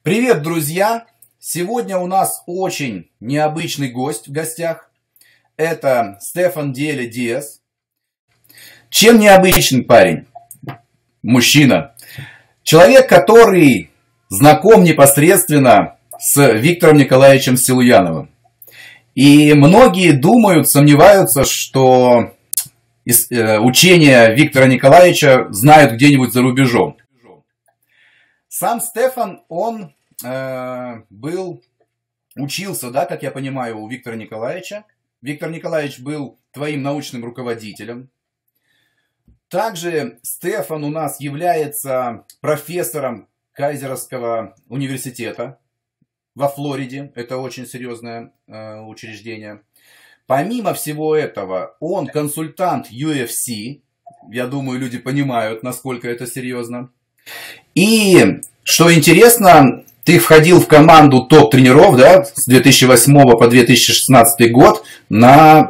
Привет, друзья! Сегодня у нас очень необычный гость в гостях. Это Стефан Диэля Диас. Чем необычный парень? Мужчина. Человек, который знаком непосредственно с Виктором Николаевичем Силуяновым. И многие думают, сомневаются, что учение Виктора Николаевича знают где-нибудь за рубежом. Сам Стефан, он учился, да, как я понимаю, у Виктора Николаевича. Виктор Николаевич был твоим научным руководителем. Также Стефан у нас является профессором Кайзеровского университета во Флориде. Это очень серьезное учреждение. Помимо всего этого, он консультант UFC. Я думаю, люди понимают, насколько это серьезно. И, что интересно, ты входил в команду топ-тренеров, да, с 2008 по 2016 год на...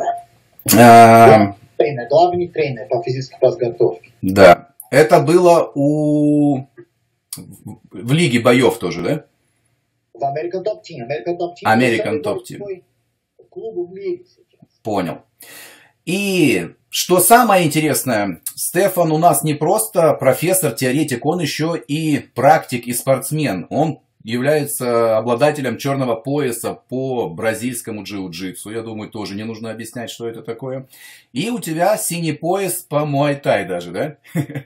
Главный тренер по физической подготовке. Да. Это было в Лиге боев тоже, да? В American Top Team. American Top Team. Клуб в мире сейчас. Понял. И что самое интересное, Стефан у нас не просто профессор, теоретик, он еще и практик и спортсмен. Он является обладателем черного пояса по бразильскому джиу-джитсу. Я думаю, тоже не нужно объяснять, что это такое. И у тебя синий пояс по муай-тай даже, да?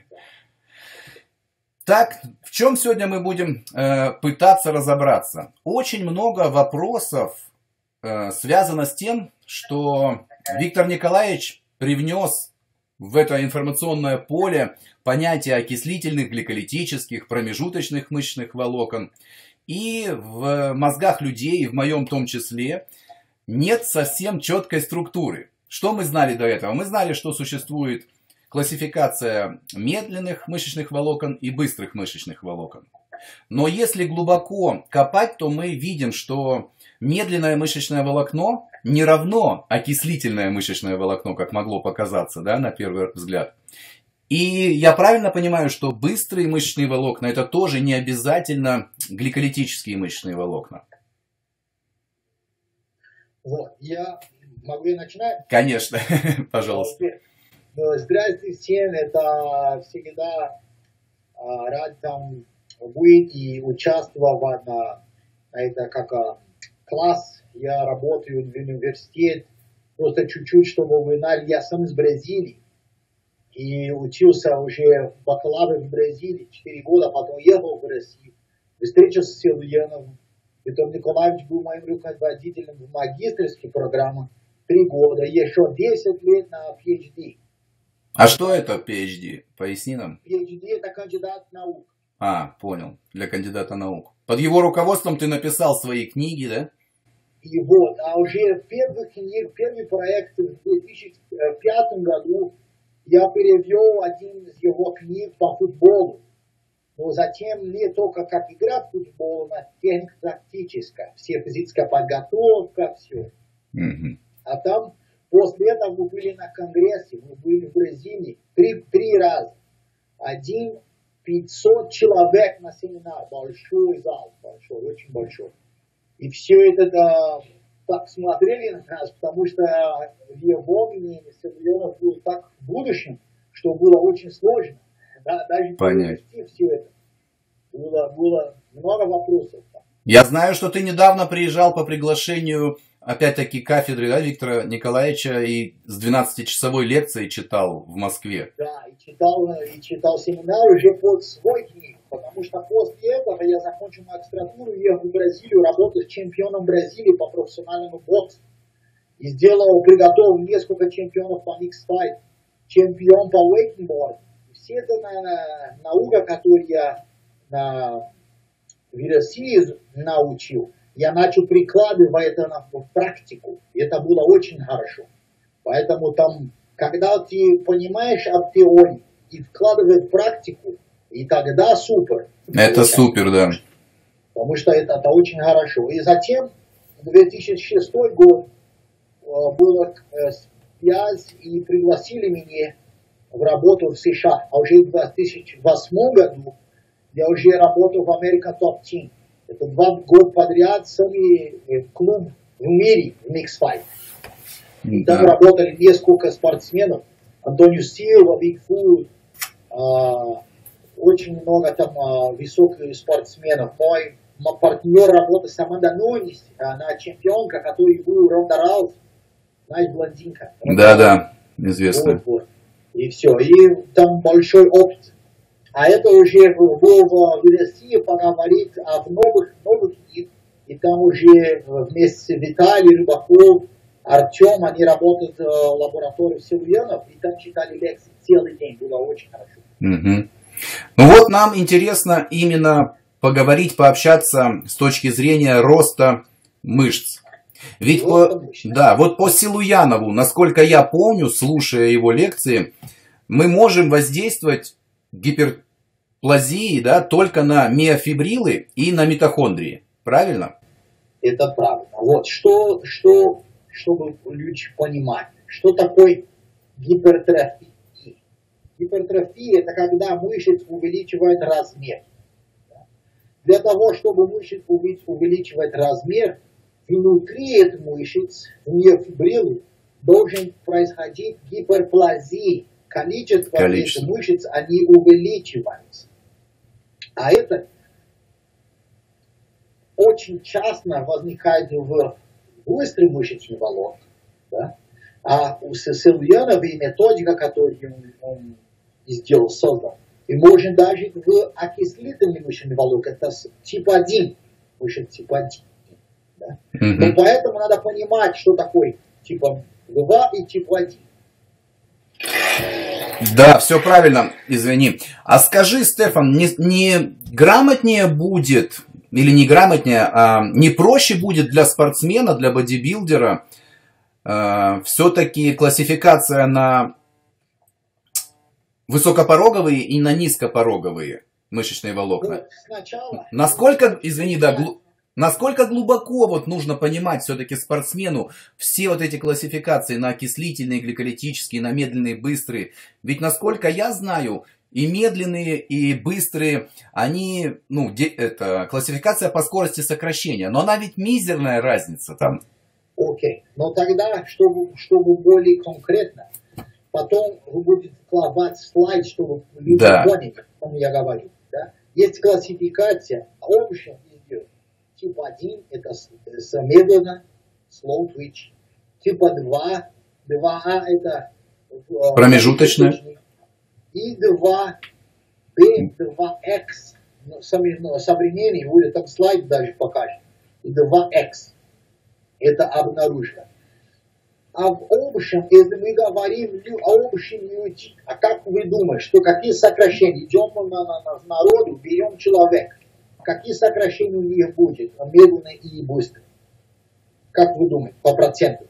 Так, в чем сегодня мы будем пытаться разобраться? Очень много вопросов связано с тем, что Виктор Николаевич привнес в это информационное поле понятие окислительных, гликолитических, промежуточных мышечных волокон. И в мозгах людей, в моем в том числе, нет совсем четкой структуры. Что мы знали до этого? Мы знали, что существует классификация медленных мышечных волокон и быстрых мышечных волокон. Но если глубоко копать, то мы видим, что медленное мышечное волокно не равно окислительное мышечное волокно, как могло показаться, да, на первый взгляд. И я правильно понимаю, что быстрые мышечные волокна это тоже не обязательно гликолитические мышечные волокна? Вот, я могу начинать? Конечно, пожалуйста. Здравствуйте всем, это всегда рад там быть и участвовать на это как класс. Я работаю в университете, просто чуть-чуть, чтобы вы знали, я сам из Бразилии. И учился уже бакалавр в Бразилии 4 года, потом ехал в Россию, встретился с Силуяновым. Виктор Николаевич был моим руководителем в магистерской программе 3 года, еще 10 лет на PhD. А что это PhD? Поясни нам. PhD это кандидат наук. А, понял, для кандидата наук. Под его руководством ты написал свои книги, да? И вот, а уже первый проект в 2005 году я перевел один из его книг по футболу. Но затем не только как игра в футбол, но техника тактическая. Все физическая подготовка, все. А там после этого мы были на конгрессе, мы были в Бразилии три раза. 500 человек на семинар, большой зал, большой, очень большой. И все это так смотрели на нас, потому что в его мнении Силуянов был так в будущем, что было очень сложно. Да, даже провести все это. Было много вопросов. Я знаю, что ты недавно приезжал по приглашению, опять-таки, кафедры, да, Виктора Николаевича и с 12-часовой лекцией читал в Москве. Да, и читал семинар уже под свой книг. Потому что после этого я закончил магистратуру, ехал в Бразилию, работал с чемпионом Бразилии по профессиональному боксу. И приготовил несколько чемпионов по микс-файт, чемпион по вейкборду. Все это наука, которую я в России научил, я начал прикладывать это в практику. И это было очень хорошо. Поэтому там, когда ты понимаешь об теории и вкладываешь в практику, и тогда супер. Это супер, да. Потому что это очень хорошо. И затем, 2006 год, была связь и пригласили меня в работу в США. А уже в 2008 году я уже работал в American Top Team. Это 2 года подряд самый клуб в мире в Mix Fight. И там работали несколько спортсменов. Антонио Силва, Бигфуд, очень много там высоких спортсменов. Мой партнер работает Аманда Нунис, она чемпионка, который был Ронда Раус, знаешь, блондинка. Да, известно. Вот. И все, и там большой опыт. А это уже в России поговорить о новых них. И там уже вместе с Виталием Рыбаков, Артем, они работают в лаборатории Силуянов, и там читали лекции целый день, было очень хорошо. Угу. Ну вот нам интересно именно поговорить, пообщаться с точки зрения роста мышц. Ведь вот по Силуянову, насколько я помню, слушая его лекции, мы можем воздействовать гиперплазии, да, только на миофибрилы и на митохондрии. Правильно? Это правильно. Вот чтобы люди понимали, что такое гипертрофия. Гипертрофия – это когда мышец увеличивает размер. Для того, чтобы мышец увеличивать размер, внутри этих мышц, в миофибрилы, должен происходить гиперплазия. Количество этих мышц, они увеличиваются. А это очень часто возникает в быстрых мышечных волокнах. Да? А у Силуяновой методика, которую он создал, и можно даже в окислительных мышечных волокнах, это тип 1, мышц тип 1. Да? Но поэтому надо понимать, что такое тип 2 и тип 1. Да, все правильно, извини. А скажи, Стефан, не грамотнее будет, или не грамотнее, а не проще будет для спортсмена, для бодибилдера все-таки классификация на высокопороговые и на низкопороговые мышечные волокна? Сначала... Насколько глубоко вот нужно понимать все-таки спортсмену все вот эти классификации на окислительные, гликолитические, на медленные, быстрые? Ведь насколько я знаю, и медленные, и быстрые, они, это классификация по скорости сокращения, но она ведь мизерная разница там. Окей, но тогда, чтобы более конкретно, потом вы будете вкладывать слайд, чтобы люди поняли, о чем я говорю. Да? Есть классификация общая. Тип 1 это медленно, slow twitch. Типа 2, 2А это промежуточное. И 2B, 2X. Современный, будет там слайд даже покажет. И 2X. Это обнаружено. А в общем, если мы говорим о общем люди, а как вы думаете, что какие сокращения? Идем на народу, берем человека. Какие сокращения у них будет, медленно и быстро? Как вы думаете, по проценту?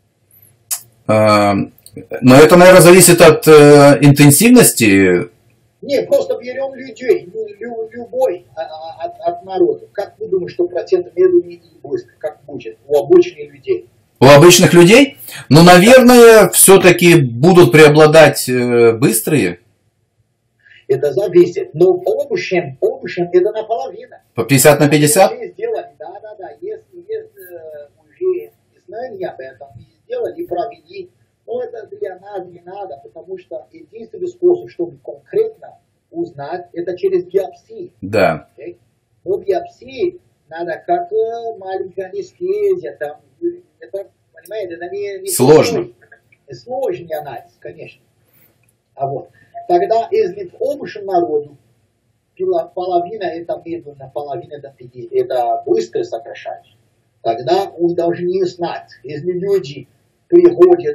Но это, наверное, зависит от интенсивности. Не, просто берем людей, любой от народа. Как вы думаете, что процент медленнее и быстро? Как будет у обычных людей? У обычных людей? Ну, наверное, все-таки будут преобладать быстрые. Это зависит. Но в общем это наполовину. По 50 на 50? Да. Если уже знания об этом и сделали, провели, но это для нас не надо, потому что единственный способ, чтобы конкретно узнать, это через биопсии. Да. Okay? Но биопсии надо как маленькая анестезия, там, это, понимаете, это не сложно. Сложный анализ, конечно. А вот. Тогда, если в общем народу половина это медленно, половина это быстро сокращается, тогда мы должны знать, если люди приходят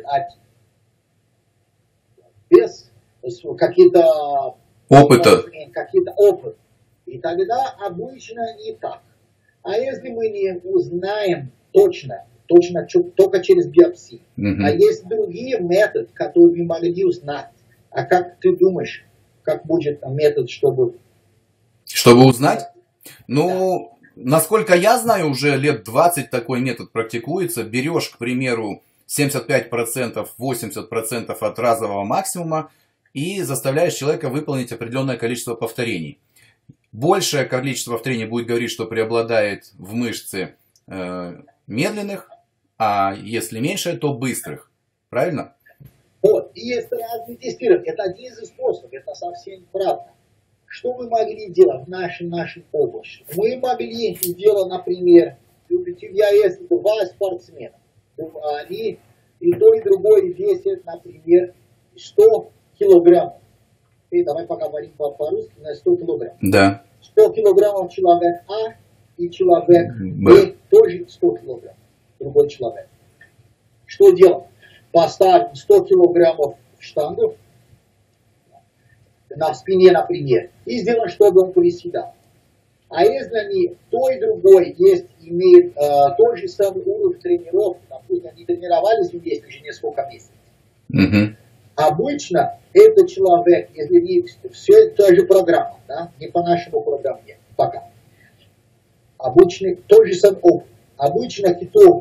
без какие-то опыта, и тогда обычно не так. А если мы не узнаем точно только через биопсию, а есть другие методы, которые мы могли узнать. А как ты думаешь, как будет метод, чтобы... Чтобы узнать? Ну, насколько я знаю, уже лет 20 такой метод практикуется. Берешь, к примеру, 75%, 80% от разового максимума и заставляешь человека выполнить определенное количество повторений. большее количество в тренинге будет говорить, что преобладает в мышце медленных, а если меньше, то быстрых. Правильно? Вот, и есть разные тестирования. Это один из способов, это совсем правда. Что мы могли делать в нашей области? Мы могли сделать, например, у тебя есть два спортсмена. Они и то, и другое весят, например, 100 килограммов. И давай поговорим по-русски на 100 килограммов. Да. 100 килограммов человек А и человек Б тоже 100 килограммов. Другой человек. Что делаем? Поставим 100 килограммов в штангу на спине, например, и сделаем, чтобы он приседал. А если они то и другой имеют тот же самый уровень тренировки, допустим, они тренировались вместе уже несколько месяцев. Обычно этот человек, если не все та же программа, да, не по нашему программе пока. Обычно тот же самый опыт. Обычно кто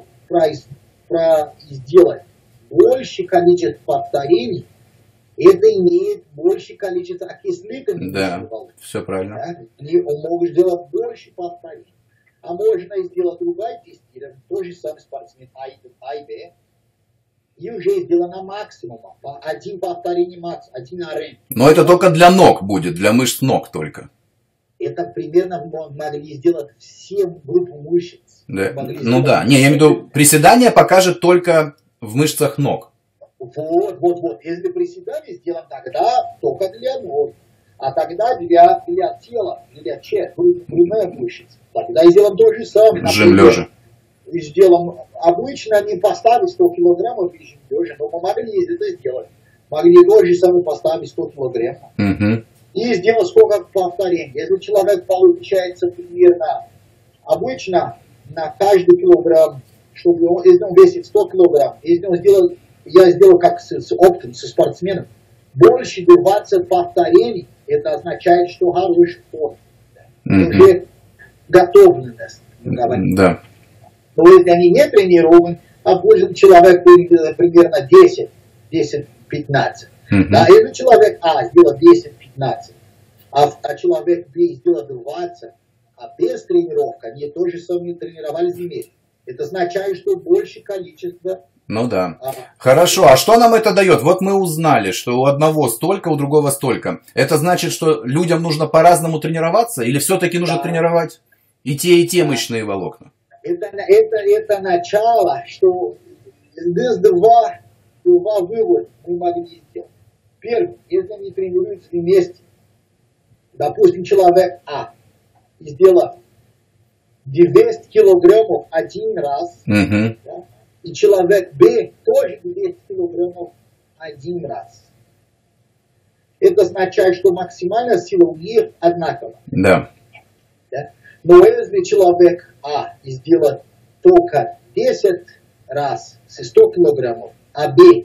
сделает больше количества повторений, это имеет больше количество окислительных веществ. Все правильно. Да? И он может сделать больше повторений. А можно сделать другое тестирование, тот же самый спортсмен А и Б, и уже сделано максимум. Один повторение максимум, один РН. Но это только для ног будет, для мышц ног только. Это примерно могли сделать все группы мышц. Да. Ну да, не, я имею в виду, приседание покажет только в мышцах ног. Вот. Если приседание сделаем тогда только для ног. А тогда для тела, для прямых мышц. Тогда сделаем то же самое. Жим лежа. Сделаем, обычно не поставить 100 килограммов и жим лежа, но мы могли это сделать. Могли то же самое поставить 100 килограммов. И сделать сколько повторений. Если человек получается примерно, обычно на каждый килограмм, чтобы он, если он весит 100 килограмм, если он сделал, я сделал как с опытом, со спортсменом, больше 20 повторений, это означает, что хороший форм. Уже готовность. Да. Но если они не тренированы, а будет человек примерно 10-15. Да, если человек А сделал 10-15, а человек Б сделал 20, а без тренировки они тоже самое тренировались вместе. Это означает, что больше количество. Ну да. Хорошо, а что нам это дает? Вот мы узнали, что у одного столько, у другого столько. Это значит, что людям нужно по-разному тренироваться? Или все-таки нужно тренировать и те мышечные волокна? Это начало, что здесь два вывода мы могли сделать. Первый, если они тренируются вместе, допустим, человек А сделал 200 килограммов один раз, да, и человек Б тоже 200 килограммов один раз. Это означает, что максимальная сила у них одинакова. Да. Да? Но если человек А сделает только 10 раз с 100 килограммов, а Б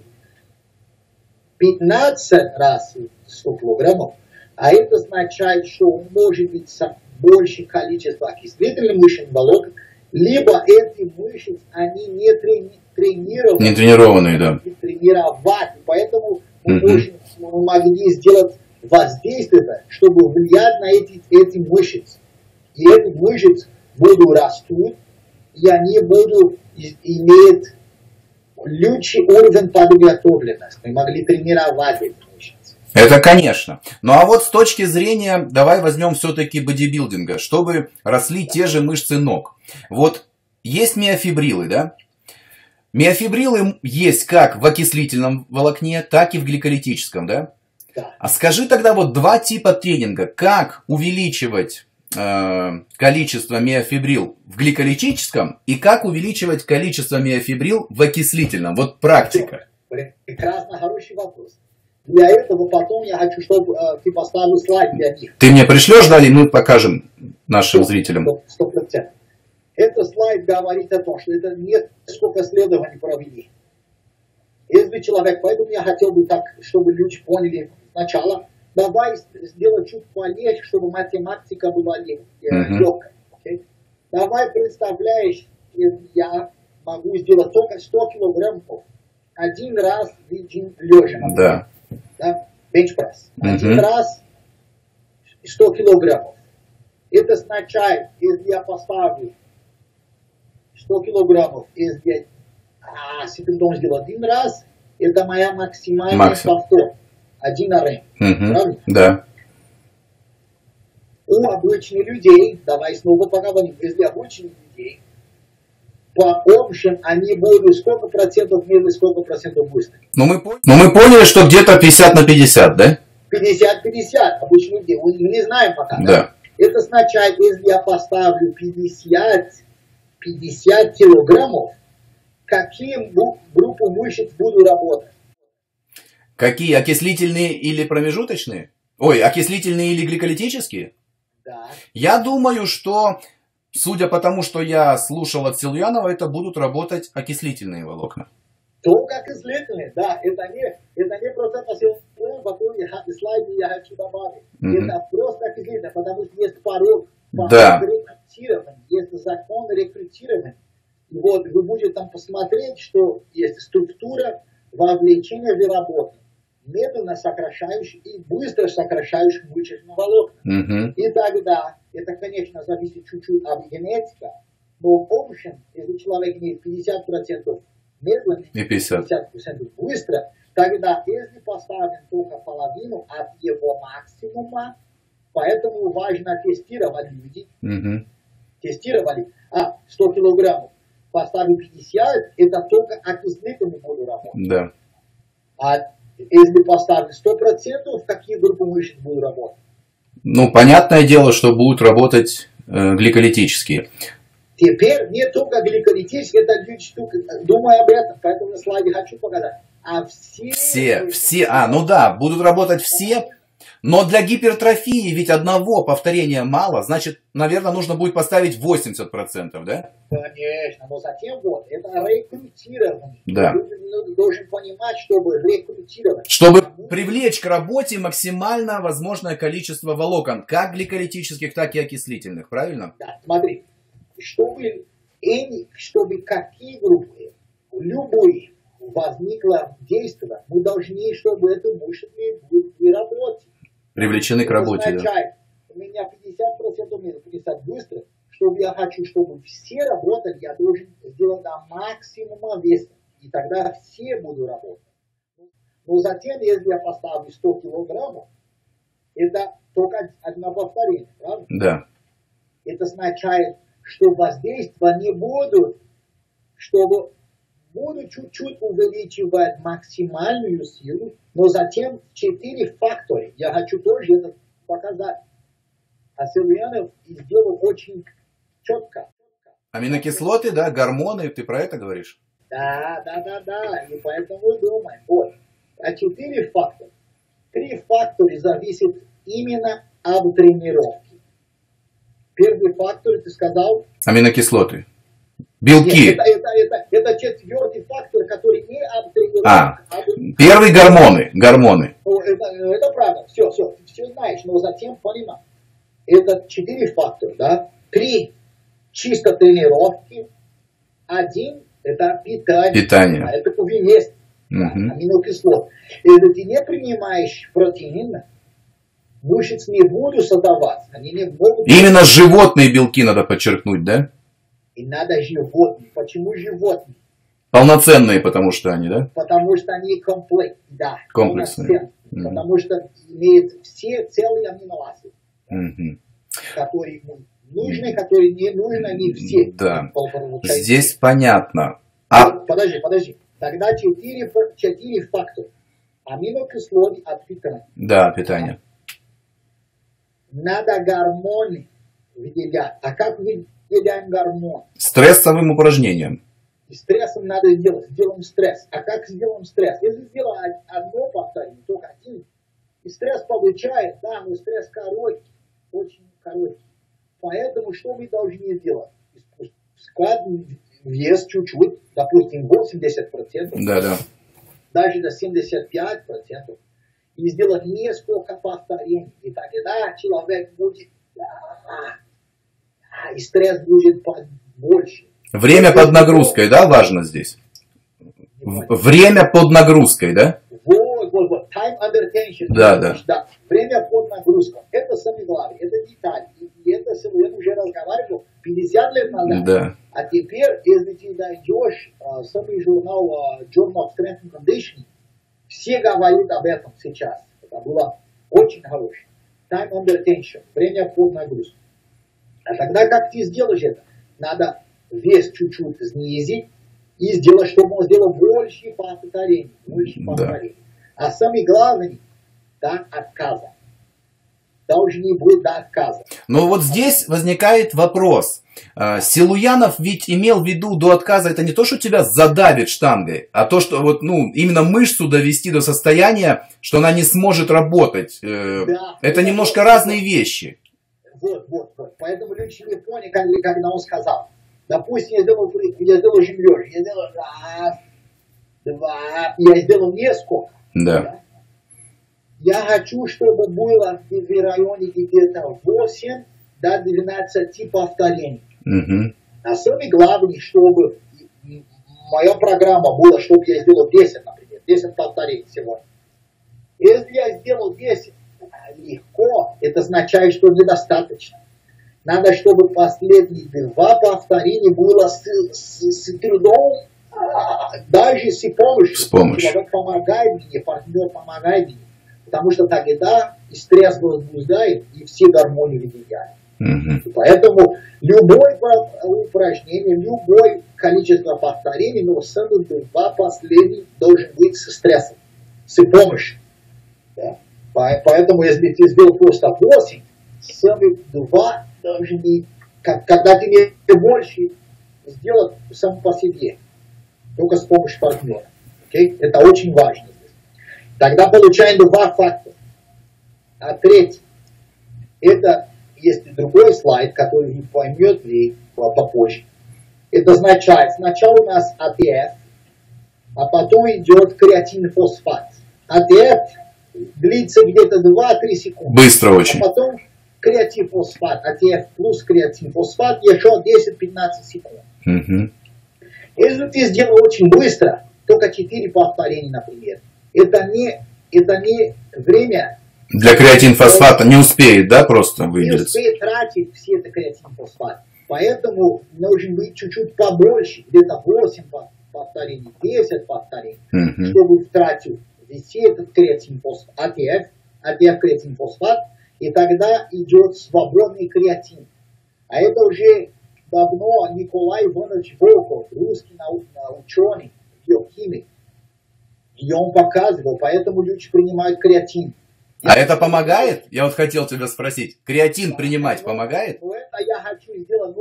15 раз 100 килограммов, а это означает, что он может быть больше количества окислительных мышечных волокон, либо эти мышцы, они не тренированы. Не тренированные, да. Не тренировать. Поэтому мы могли сделать воздействие, чтобы влиять на эти мышцы. И эти мышцы будут растут, и они будут иметь лучший уровень подготовленности. Мы могли тренировать эти мышцы. Это конечно. Ну а вот с точки зрения, давай возьмем все-таки бодибилдинга, чтобы росли те же мышцы ног. Вот есть миофибрилы, да? Миофибрилы есть как в окислительном волокне, так и в гликолитическом, да? Да. А скажи тогда вот два типа тренинга. Как увеличивать количество миофибрил в гликолитическом и как увеличивать количество миофибрил в окислительном? Вот практика. Прекрасно, хороший вопрос. Для этого потом я хочу, чтобы ты поставил слайд для них. Ты мне пришлешь, да, и мы покажем нашим зрителям. 100%. Этот слайд говорит о том, что это несколько исследований провели. Если человек, поэтому я хотел бы так, чтобы люди поняли сначала, давай сделать чуть полегче, чтобы математика была легкой. Okay? Давай представляешь, я могу сделать только 100 килограммов один раз лежа. Да. Да? Бенчпресс. Один раз 100 килограммов. Это означает, если я поставлю 100 килограммов, если я должен сделать один раз, это моя максимальная повтор. Один RM. Правильно? Да. У обычных людей, давай снова поговорим, если обычных людей, по общем, они будут сколько процентов медленно, сколько процентов быстро. Но мы поняли, что где-то 50 на 50, да? 50-50 обычных людей. Мы не знаем пока. Да. Да? Это означает, если я поставлю 50 килограммов, какие группы мышц буду работать? Какие? Окислительные или промежуточные? Ой, окислительные или гликолитические? Да. Я думаю, что, судя по тому, что я слушал от Силуянова, это будут работать окислительные волокна. Только окислительные, да. Это не просто посылка, который слайд я хочу добавить. Это просто окислительные, потому что есть порог рекрутирования, есть закон рекрутирования. И вот вы будете там посмотреть, что есть структура вовлечения в работу. Медленно сокращающих и быстро сокращающих мышечных волокна. И тогда, это, конечно, зависит чуть-чуть от генетики, но в общем, если человек имеет 50% медленно и 50% быстро, тогда, если поставим только половину от его максимума, поэтому важно тестировать люди. Тестировали, 100 килограммов, поставим 50, это только окислительный буду работать. Да. А если поставить 100%, какие группы мышц будут работать? Ну, понятное дело, что будут работать гликолитические. Теперь не только гликолитические, это 2 штуки. Думаю об этом, поэтому на слайде хочу показать. А все. Ну да, будут работать все. Но для гипертрофии ведь одного повторения мало. Значит, наверное, нужно будет поставить 80%, да? Конечно, но затем вот, это рекрутирование. Да. Ты должен понимать, чтобы рекрутировать. Чтобы привлечь к работе максимально возможное количество волокон, как гликолитических, так и окислительных, правильно? Да, смотри, чтобы какие группы, любой возникло действие, мы должны, чтобы это мышцы были работать. Привлечены к работе. Да. У меня 50% медленно, 50% быстро. Чтобы я хочу, чтобы все работали, я должен сделать до максимума веса. И тогда все будут работать. Но затем, если я поставлю 100 килограммов, это только одно повторение, правда? Да. Это означает, что воздействия не будут, чтобы буду чуть-чуть увеличивать максимальную силу, но затем 4 фактора. Я хочу тоже это показать. А Силуянов сделал очень четко. Аминокислоты, да, гормоны, ты про это говоришь? Да. И поэтому думаем. Вот. А 4 фактора. 3 фактора зависят именно от тренировки. Первый фактор, ты сказал? Аминокислоты. Белки. Нет, это 4-й фактор, который не от тренировки. Первый гормоны. Это правда. Все знаешь, но затем понимаешь. Это 4 фактора, да? 3 чисто тренировки. 1 это питание. А это вес, аминокислот. Если ты не принимаешь протеин, мышц не будут создаваться. Они не могут... Именно животные белки надо подчеркнуть, да? И надо животные. Почему животные? Полноценные, потому что они, да? Потому что они комплексные. Потому что имеют все целые аминоазиды. Которые нужны, которые не нужны, они все. Да. Здесь понятно. Подожди. Тогда 4 фактора. Аминокислоты от питания. Да, питание. Надо гормоны выделять. А как выделяем гормон? Стрессовым упражнением. И стрессом надо сделать. Сделаем стресс. А как сделаем стресс? Если сделаем одно повторение, только один, и стресс получает, да, но стресс короткий, очень короткий. Поэтому что мы должны сделать? Складывать вес чуть-чуть, допустим, 80%. Да. Даже до 75%. И сделать несколько повторений. И тогда человек будет, и стресс будет больше. Время под нагрузкой, да, важно здесь? Время под нагрузкой, да? Вот. Time under tension. Да. Время под нагрузкой. Это самое главное. Это деталь. И это я уже разговаривал 50 лет назад. Да. А теперь, если ты найдешь самый журнал Journal of Strength and Conditioning, все говорят об этом сейчас. Это было очень хорошее. Time under tension. Время под нагрузкой. А тогда как ты сделаешь это? Надо вес чуть-чуть снизить и сделать, чтобы он сделал больше повторений. Больше повторений. А самое главное, до отказа. Должны быть до отказа. Но вот здесь возникает вопрос. Силуянов ведь имел в виду до отказа, это не то, что тебя задавит штангой, а то, что вот, именно мышцу довести до состояния, что она не сможет работать. Да, это немножко разные вещи. Вот. Поэтому люди не поняли, когда он сказал. Допустим, я сделал жимлёж, я сделал раз, два, я сделал несколько. Да. Я хочу, чтобы было в районе где-то 8 до 12 повторений. Угу. А самое главное, чтобы моя программа была, чтобы я сделал 10, например, 10 повторений сегодня. Если я сделал 10 легко, это означает, что недостаточно. Надо, чтобы последние 2 повторения было с трудом, даже с помощью. Человек помогает мне, партнер помогает мне. Потому что тогда и стресс возбуждает, и все гормоны выделяют. Mm-hmm. Поэтому любое упражнение, любое количество повторений, но самые 2 последних должен быть со стрессом, с помощью. Да? Поэтому если ты сделал просто 8, самые 2 должны, когда ты не больше, сделать сам по себе, только с помощью партнера. Okay? Это очень важно. Тогда получаем 2 фактора. А третий, это есть другой слайд, который вы поймете попозже. Это означает, сначала у нас АТФ, а потом идет креатинфосфат. АТФ длится где-то 2-3 секунды. Быстро очень. А потом креатинфосфат, АТФ плюс креатинфосфат еще 10-15 секунд. Угу. Если ты сделал очень быстро, только 4 повторения, например, это не время. Для креатинфосфата не успеет, да, просто выделиться? Не успеет тратить все это креатинфосфат. Поэтому нужно быть чуть-чуть побольше, где-то 8 повторений, 10 повторений, чтобы тратить все этот креатинфосфат, АТФ креатинфосфат, и тогда идет свободный креатин. А это уже давно Николай Иванович Волков, русский ученый, биохимик, и он показывал, поэтому люди принимают креатин. А это помогает? Я вот хотел тебя спросить. Креатин принимать помогает? Ну, это я хочу сделать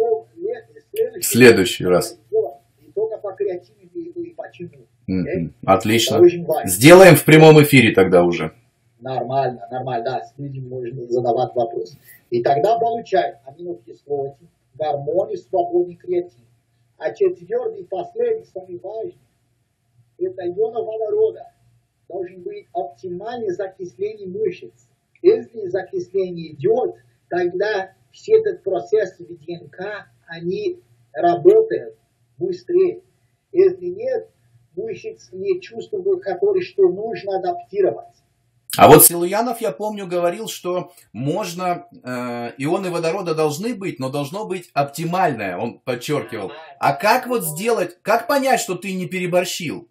в следующий раз. И только по креатину и почему. Отлично. Сделаем в прямом эфире тогда уже. Нормально, да. С людьми можно задавать вопросы. И тогда получаем аминокислоты, гормоны, свободный креатин. А четвертый, последний, самый важный, это ионы водорода. Должен быть оптимальное закисление мышц. Если закисление идет, тогда все этот процесс в ДНК, они работают быстрее. Если нет, мышцы не чувствуют, которые, что нужно адаптировать. А вот Силуянов, я помню, говорил, что можно, ионы водорода должны быть, но должно быть оптимальное, он подчеркивал. А как вот сделать, как понять, что ты не переборщил?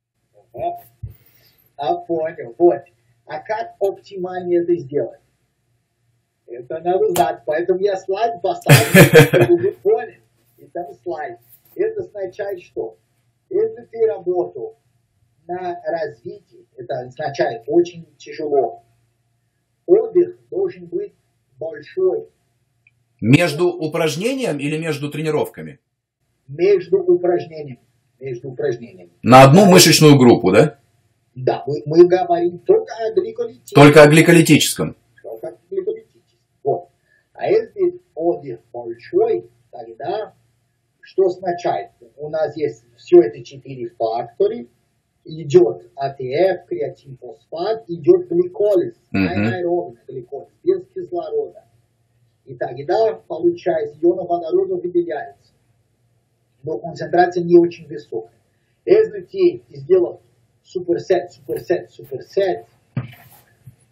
Понял, вот. А как оптимально это сделать? Это надо знать, поэтому я слайд поставил, чтобы вы поняли. Это слайд. Это означает что? Если ты работал на развитии, это означает очень тяжело. Отдых должен быть большой. Между упражнением или между тренировками? Между упражнениями. На одну мышечную группу, да? Да, мы говорим только о гликолитическом. Только о гликолитическом. Вот. А если отдых большой, тогда что означает? У нас есть все это 4 фактора. Идет АТФ, креатинфосфат, идет гликолиз, анаэробный гликолиз, без кислорода. И тогда, получается, ионы водорода выделяются. Но концентрация не очень высокая. Если ты сделал суперсет,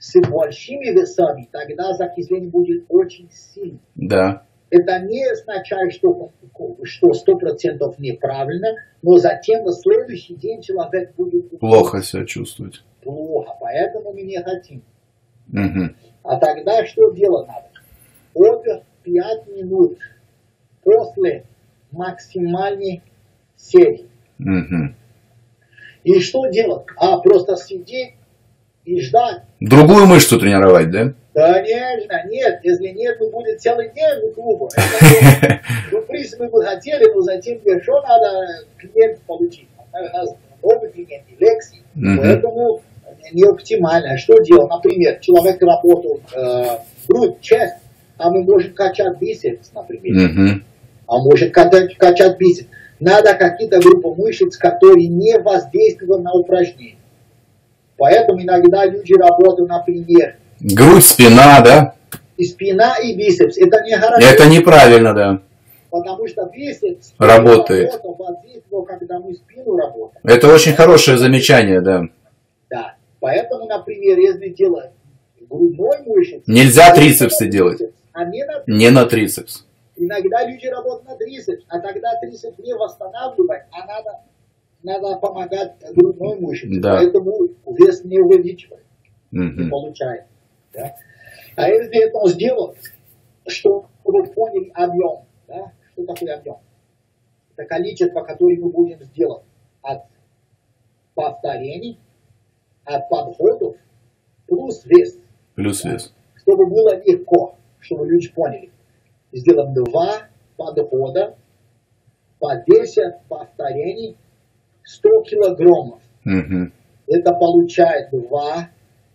с большими весами, тогда закисление будет очень сильно. Да. Это не означает, что 100% неправильно, но затем на следующий день человек будет Плохо себя чувствовать. плохо, поэтому мы не хотим. Угу. А тогда что делать надо? Отдых 5 минут после максимальной серии. Угу. И что делать? Просто сидеть и ждать? Другую мышцу тренировать, да? Конечно, нет. Если нет, мы будем целый день в клубе. Ну, в принципе, мы хотели, но затем еще надо клиент получить. У нас много клиентов, лекций. Поэтому не оптимально. Что делать? Например, человек работал грудь, часть, а мы можем качать бицепс, например. А может качать бицепс. Надо какие-то группы мышц, которые не воздействуют на упражнение. Поэтому иногда люди работают, например, грудь, спина, да? И спина, и бицепс. Это не хорошо. Это неправильно, да. Потому что бицепс работает. Воздействует, когда мы спину работаем. Это очень хорошее замечание, да. Да. Поэтому, например, если делать грудной мышцы, нельзя трицепсы делать. Не на трицепс. Иногда люди работают на трицепс, а тогда трицепс не восстанавливать, а надо помогать грудной мышце. Да. Поэтому вес не увеличивает. Не получается. Да? А если это сделать, чтобы вы поняли объем, да? Что такое объем? Это количество, которое мы будем сделать от повторений, от подходов, плюс вес. Плюс вес. Чтобы было легко, чтобы люди поняли. Сделаем 2 подхода по 10 повторений, 100 килограммов. Это получает 2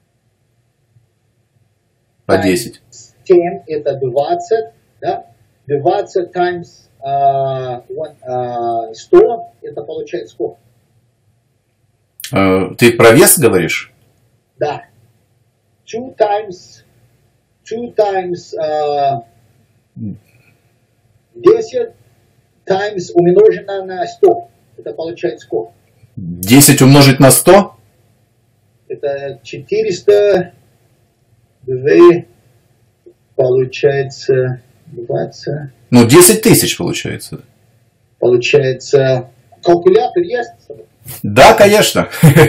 по 10. 7 это 20, да? 20 times 100, это получает сколько? Ты про вес говоришь? Да. 2 times 10 times умножено на 100. Это получает сколько? 10 умножить на 100? Это 402, получается 20. Ну, 10 тысяч получается. Получается, калькулятор есть? Да, конечно.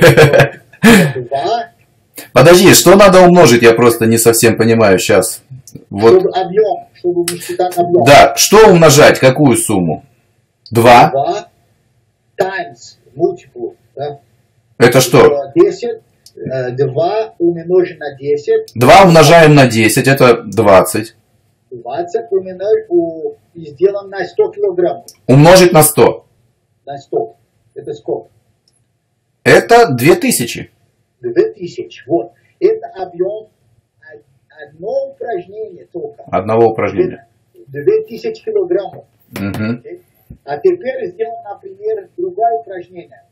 2. Подожди, что надо умножить? Я просто не совсем понимаю сейчас. Вот. Чтобы объем, чтобы не считать объем. Да, что умножать? Какую сумму? 2. 2 times multiple. Да? Это что? 10. 2 умножить на 10. 2 умножаем на 10, это 20. 20 умножить и сделаем на 100 килограммов. Умножить на 100. На 100. Это сколько? Это 2000. 2000. Вот. Это объем одно упражнение только. Одного упражнения. 2000 килограммов. А теперь сделаем, например, другое упражнение.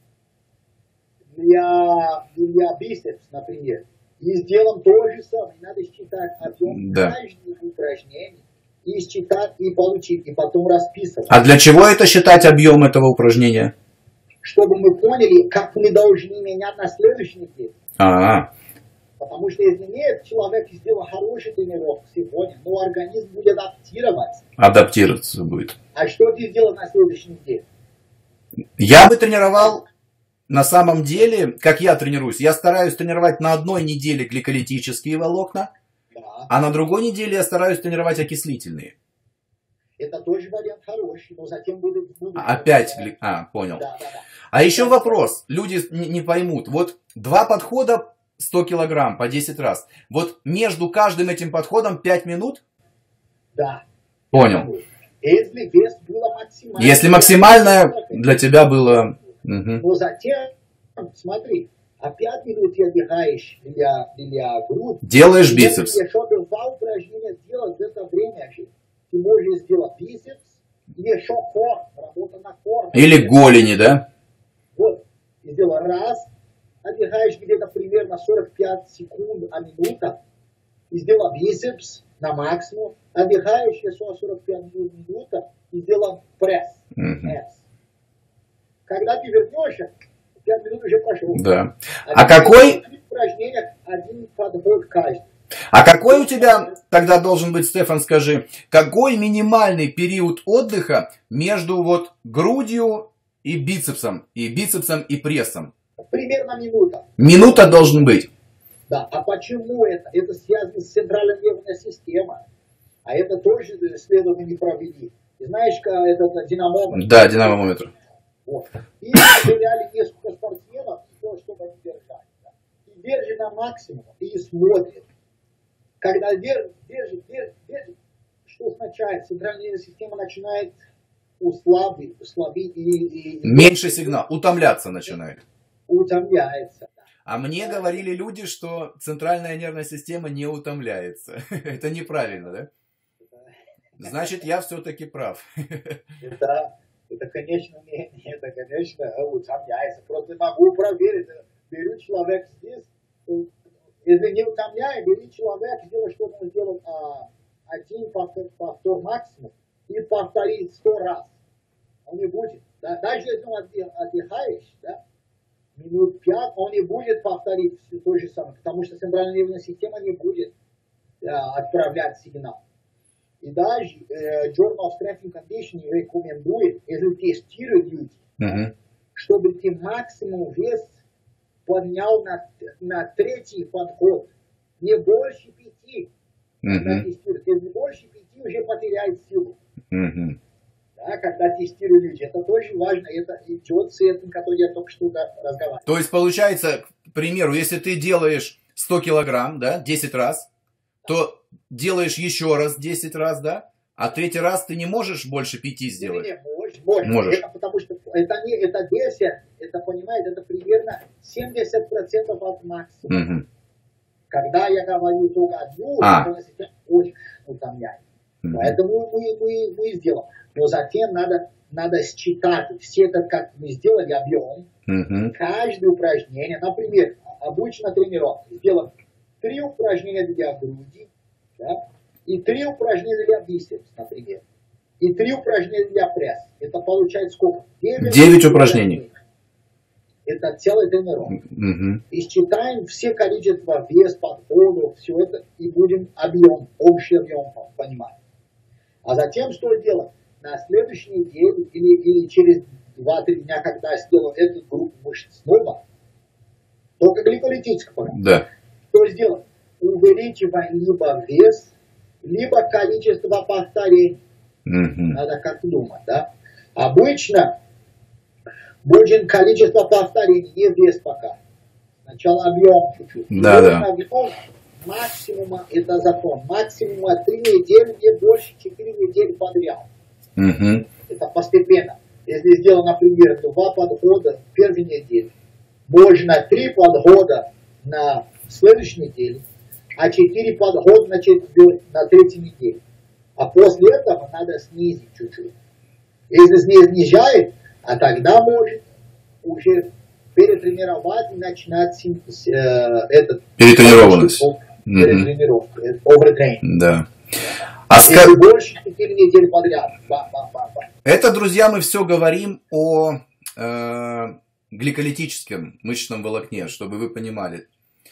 Для бицепс, например. И сделаем то же самое. Надо считать объем каждого упражнения. И считать, и получить, и потом расписывать. А для чего это считать объем этого упражнения? Чтобы мы поняли, как мы должны менять на следующей неделе. Потому что если нет, человек сделал хороший тренировку сегодня, но организм будет адаптироваться. Адаптироваться будет. А что ты сделал на следующей неделе? Я бы тренировал, на самом деле, как я тренируюсь, я стараюсь тренировать на одной неделе гликолитические волокна, а на другой неделе я стараюсь тренировать окислительные. Это тоже вариант хороший, но затем будут... Опять, понял. Да. А еще вопрос, люди не поймут. Вот 2 подхода 100 килограмм по 10 раз. Вот между каждым этим подходом 5 минут? Да. Понял. Если вес было максимально... Если максимальное для тебя было... Но затем, смотри, а 5 минут ты отдыхаешь для грудь. Делаешь бицепс. Если еще 2 упражнения сделать в это время, ты можешь сделать бицепс, и еще кор, работа на кор. Или голени, да? Вот, и сделал раз, отдыхаешь где-то примерно 45 секунд, минута, и сделал бицепс на максимум, отдыхаешь еще 45 минут, и сделал пресс. Когда ты вернешься, 5 минут уже прошло. Да. А какой упражнениях один подход каждый. А какой у тебя тогда должен быть, Стефан, скажи, какой минимальный период отдыха между вот грудью и бицепсом и прессом? Примерно минута. Минута должен быть. Да, а почему это? Это связано с центральной нервной системой. А это тоже исследование провели. И знаешь, как это динамометр? Да, динамометр. Вот. И проверяли несколько спортсменов, чтобы они держали. Да. И держи на максимум, и смотрят. Когда держит, что означает? Центральная нервная система начинает услабить и меньше сигнал, утомляться начинает. Утомляется. А мне говорили люди, что центральная нервная система не утомляется. Это неправильно, да? Значит, я все-таки прав. Это, конечно, утомляется. Просто могу проверить. Беру человек здесь, если не утомляет, бери человек, сделай, чтобы он сделал один повтор максимум и повтори 100 раз. Он не будет. Да? Даже если он отдыхаешь, да, минут 5, он не будет повторить то же самое, потому что центральная нервная система не будет отправлять сигнал. И даже Journal of Strength and Conditioning рекомендует, если тестируют люди, чтобы ты максимум вес поднял на третий подход, не больше 5. Когда тестируют. Если больше 5, уже потеряет силу. Да, когда тестируют люди. Это тоже важно. Это идет с этим, который я только что разговаривал. То есть, получается, к примеру, если ты делаешь 100 килограмм, да, 10 раз, то делаешь еще раз 10 раз, да? А третий раз ты не можешь больше 5 сделать? Не, можешь. Это, потому что это 10, это, понимаете, это примерно 70% от максимума. Когда я говорю только одну, это очень утомляет. Поэтому мы сделаем. Но затем надо считать все это, как мы сделали, объем. Каждое упражнение, например, обычно тренировка, сделаем 3 упражнения для груди, да, и 3 упражнения для бицепса, например, и 3 упражнения для пресса. Это получается сколько? 9 упражнений. Это целая тренировка. И считаем все количество вес, подходов, все это, и будем общий объем понимать. А затем что делать? На следующей неделе или через 2-3 дня, когда сделаем эту группу мышц снова, только гликолитическая программа. Да. Что сделать? Увеличиваем либо вес, либо количество повторений. Надо как думать, да? Обычно будем количество повторений, не вес пока. Сначала объем чуть-чуть. Да. Объем максимума, это закон. Максимума 3 недели, не больше 4 недели подряд. Это постепенно. Если сделать, например, 2 подхода в первой неделе, можно 3 подхода на следующей неделе, а 4 подхода на 3-й неделе. А после этого надо снизить чуть-чуть. Если снижает, а тогда может уже перетренировать и начинать этот перетренированность. Перетренировку. Overtraining. Да. Если больше 4 недели подряд. Это, друзья, мы все говорим о гликолитическом мышечном волокне, чтобы вы понимали.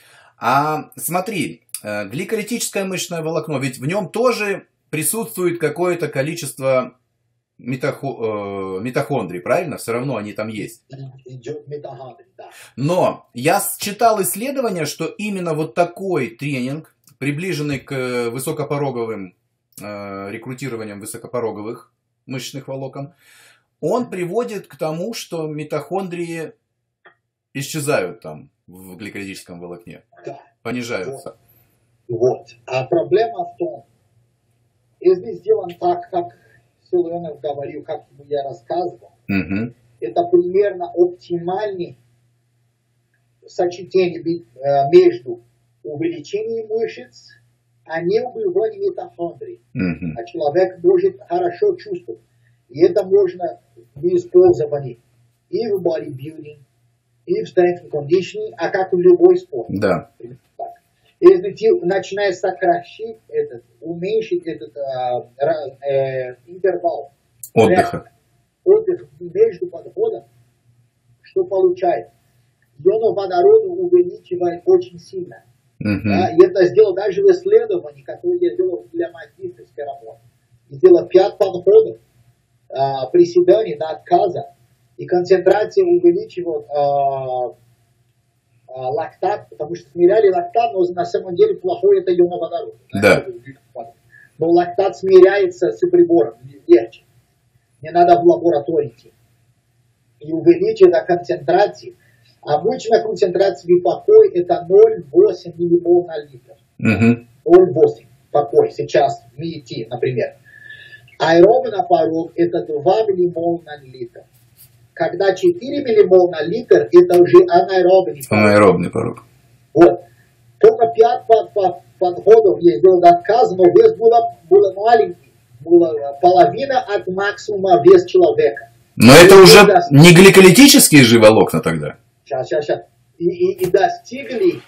А смотри, гликолитическое мышечное волокно, ведь в нем тоже присутствует какое-то количество митохондрий, правильно? Все равно они там есть. Но я читал исследования, что именно вот такой тренинг, приближенный к высокопороговым рекрутированиям высокопороговых мышечных волокон, он приводит к тому, что митохондрии исчезают там в гликолитическом волокне, понижаются. Вот. А проблема в том, если сделан так, как Силуэнов говорил, как я рассказывал, это примерно оптимальное сочетание между увеличением мышц, а не убыванием митохондрий. А человек может хорошо чувствовать. И это можно в использовании и в бодибилдинге, и в strength and conditioning, а как в любой спорт. Да. Если ты начинаешь сокращать уменьшить этот интервал отдыха между подходом, что получается? ионы водорода увеличивает очень сильно. Да, и это сделал даже в исследовании, которое я делал для магистерской работы. Сделал 5 подходов приседаний до отказа, и концентрация увеличивает лактат, потому что смиряли лактат, но на самом деле плохой это ионы водорода. Да. Но лактат смиряется с прибором легче. Не надо в лаборатории идти. И увеличить до концентрации. Обычная концентрация в покое это 0,8 миллимол на литр. 0,8 покой. Сейчас в МИИТ, например. Аэробный порог это 2 миллимол на литр. Когда 4 миллимол на литр, это уже анаэробный порог. Анаэробный порог. Вот. Только 5 подходов я сделал до отказа, но вес был маленький. Была половина от максимума вес человека. Но это уже не гликолитические же волокна тогда? Сейчас. И достигли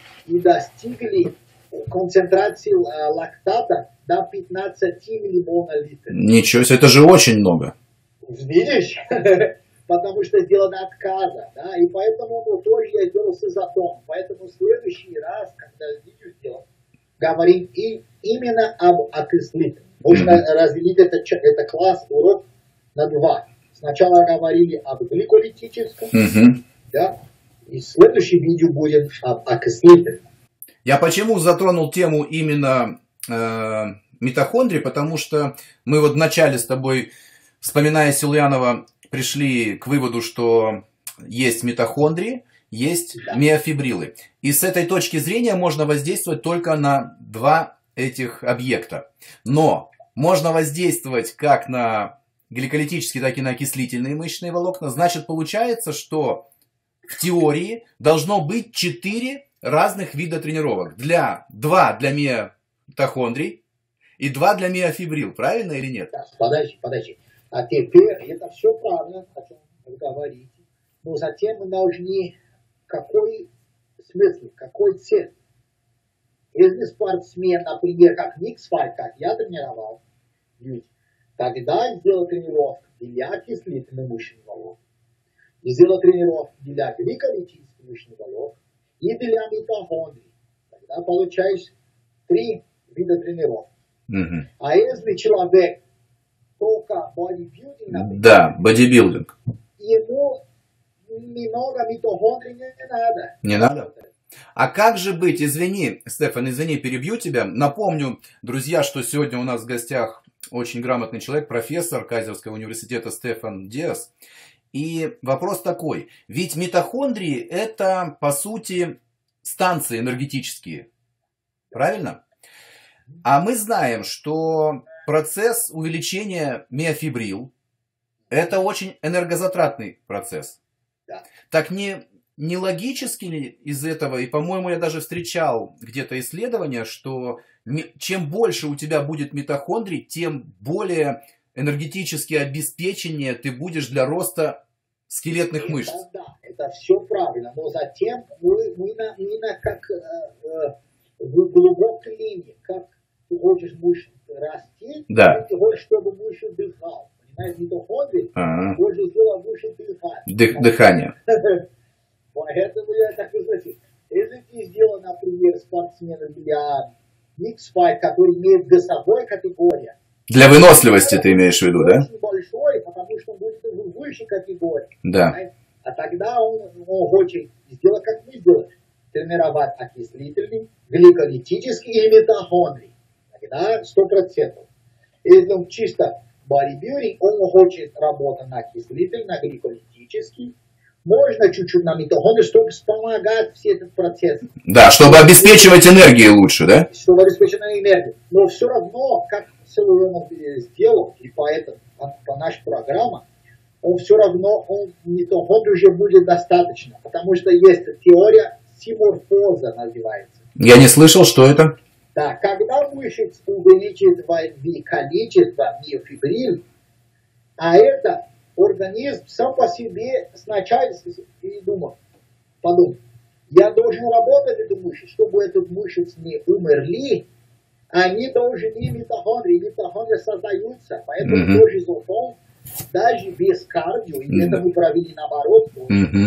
концентрации лактата до 15 миллимол на литр. Ничего себе, это же очень много. Видишь? Потому что сделано отказа. Да? И поэтому тоже я сделал с изотоном. Поэтому в следующий раз, когда видео сделал, говорим именно об окислителе. Можно разделить это класс урок на 2. Сначала говорили об гликолитическом, да, и следующий видео будет об окислителе. Я почему затронул тему именно митохондрий, потому что мы вот вначале с тобой, вспоминая Силуянова, пришли к выводу, что есть митохондрии, есть миофибрилы. И с этой точки зрения можно воздействовать только на 2 этих объекта. Но можно воздействовать как на гликолитические, так и на окислительные мышечные волокна. Значит, получается, что в теории должно быть 4 разных вида тренировок. 2 для митохондрий и 2 для миофибрил. Правильно или нет? Подожди. А теперь это все правильно, о чем вы говорите. Но затем мы должны какой смысл, какой цель. Если спортсмен, например, как Никсфайт, как я тренировал, тогда сделал тренировку для окислительных мышечных волокон, и сделал тренировку для гликолитических мышечных волокон и для митохондрий. Тогда получаешь 3 вида тренировок. А если человек только бодибилдинг, например, да, бодибилдинг, ему много митохондрий не надо. Не надо? А как же быть, извини, Стефан, перебью тебя. Напомню, друзья, что сегодня у нас в гостях очень грамотный человек, профессор Кайзерского университета Стефан Диас. И вопрос такой, ведь митохондрии это, по сути, станции энергетические, правильно? А мы знаем, что процесс увеличения миофибрил это очень энергозатратный процесс. Да. Так не логически ли из этого, и, по-моему, я даже встречал где-то исследование, что чем больше у тебя будет митохондрий, тем более энергетически обеспеченнее ты будешь для роста скелетных мышц. Да, это все правильно, но затем мы как в глубокой линии, как ты хочешь мышцы расти, да. Ты хочешь, чтобы мышцы дыхал. Понимаешь, митохондрии хочешь сделать мышцы дыхать. Дыхание. Поэтому я так и говорю. Если ты сделал, например, спортсмена для микс-файт, который имеет весовой категорию. Для выносливости ты имеешь в виду, да? Очень большой, потому что он будет в высшей категории. Да. Понимаете? А тогда он хочет сделать, как мы делаем. Тренировать окислительный, гликолитический и митохондрий. Тогда 100%. Если он чисто бодибилдинг, он хочет работать на окислительный, на гликолитический. Можно чуть-чуть на митохондрии, чтобы помогать все этот процесс. Да, чтобы обеспечивать энергию лучше, да? Чтобы обеспечить энергию. Но все равно, как Силуянов сделал, и поэтому по нашей программе, он все равно, митохондрии уже будет достаточно. Потому что есть теория симорфоза называется. Я не слышал, что это. Да, когда мышц увеличивает количество миофибрил, а это организм сам по себе сначала подумал, я должен работать эти мышцы, чтобы эти мышцы не умерли, они должны митохондрии создаются, поэтому тоже изотон, даже без кардио, и это мы провели наоборот,